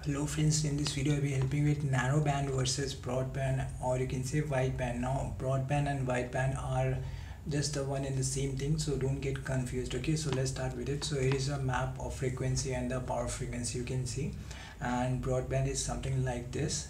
Hello friends, in this video I'll be helping with narrowband versus broadband, or you can say wideband. Now broadband and wideband are just the one and the same thing, so don't get confused. Okay, so let's start with it. So here is a map of frequency and the power frequency you can see, and broadband is something like this.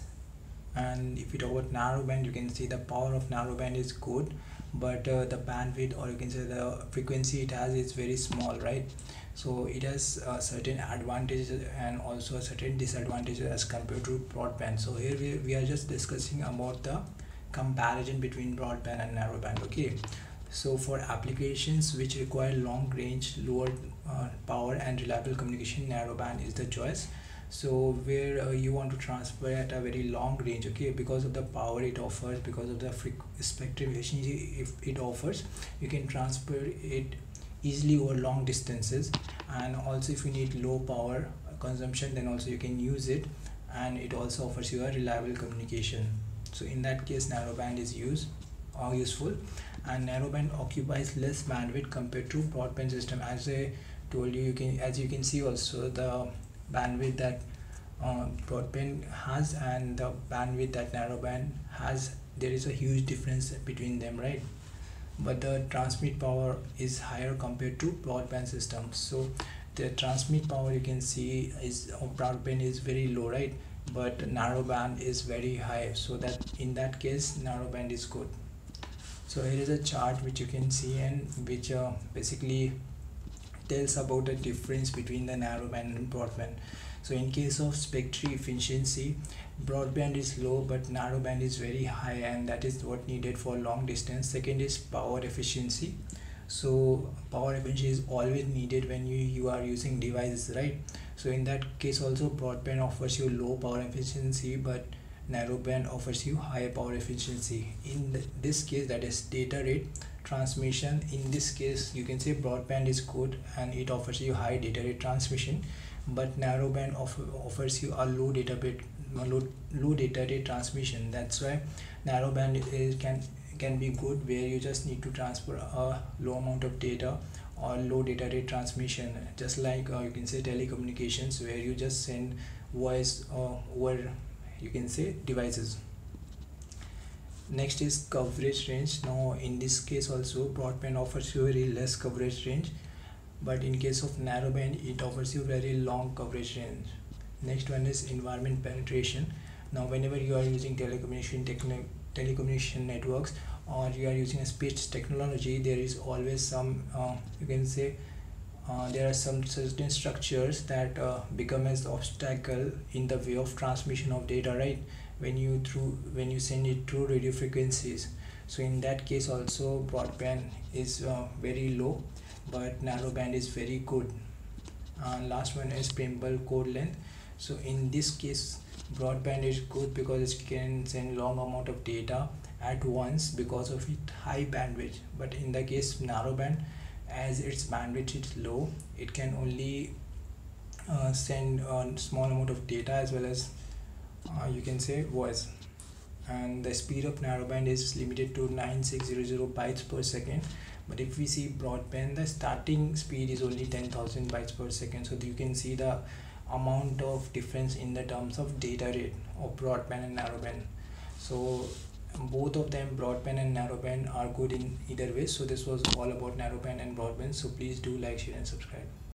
And if you talk about narrowband, you can see the power of narrowband is good, but the bandwidth, or you can say the frequency it has, is very small, right? So it has certain advantages and also a certain disadvantages as compared to broadband. So here we are just discussing about the comparison between broadband and narrowband. Okay, so for applications which require long range, lower power and reliable communication, narrowband is the choice. So where you want to transfer at a very long range, okay, because of the power it offers, because of the spectrum efficiency if it offers, you can transfer it easily over long distances. And also if you need low power consumption, then also you can use it, and it also offers you a reliable communication. So in that case, narrowband is useful. And narrowband occupies less bandwidth compared to broadband system. As I told you, as you can see also the bandwidth that broadband has and the bandwidth that narrowband has, there is a huge difference between them, right? But the transmit power is higher compared to broadband systems. So the transmit power you can see is of broadband is very low, right? But narrowband is very high, so that in that case narrowband is good. So here is a chart which you can see, and which basically tells about the difference between the narrowband and broadband. So in case of spectrum efficiency, broadband is low but narrowband is very high, and that is what needed for long distance. Second is power efficiency. So power efficiency is always needed when you are using devices, right? So in that case also broadband offers you low power efficiency, but narrowband offers you high power efficiency. In this case, that is data rate transmission. In this case you can say broadband is good and it offers you high data rate transmission, but narrowband offers you a low data rate transmission. That's why narrowband can be good, where you just need to transfer a low amount of data or low data rate transmission, just like you can say telecommunications, where you just send voice over, you can say, devices. Next is coverage range. Now in this case also broadband offers you very less coverage range, but in case of narrowband it offers you very long coverage range. Next one is environment penetration. Now whenever you are using telecommunication networks, or you are using a speech technology, there is always some you can say there are some certain structures that become as obstacle in the way of transmission of data, right? When you send it through radio frequencies. So in that case also broadband is very low, but narrowband is very good. Last one is printable code length. So in this case broadband is good because it can send long amount of data at once because of its high bandwidth. But in the case narrowband, as its bandwidth is low, it can only send a small amount of data as well as you can say voice. And the speed of narrowband is limited to 9600 bytes per second, but if we see broadband, the starting speed is only 10,000 bytes per second. So you can see the amount of difference in the terms of data rate of broadband and narrowband. So both of them, broadband and narrowband, are good in either way. So this was all about narrowband and broadband. So please do like, share and subscribe.